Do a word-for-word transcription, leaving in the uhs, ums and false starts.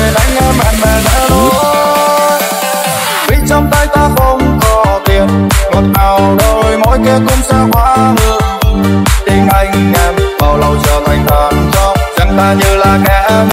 bên anh em bạn bè đã nói. Vì trong tay ta không có tiền, ngọt ngào đôi môi kia cũng sẽ hóa hương. Tình anh em bao lâu trở thành than khóc, chẳng ta như là kẻ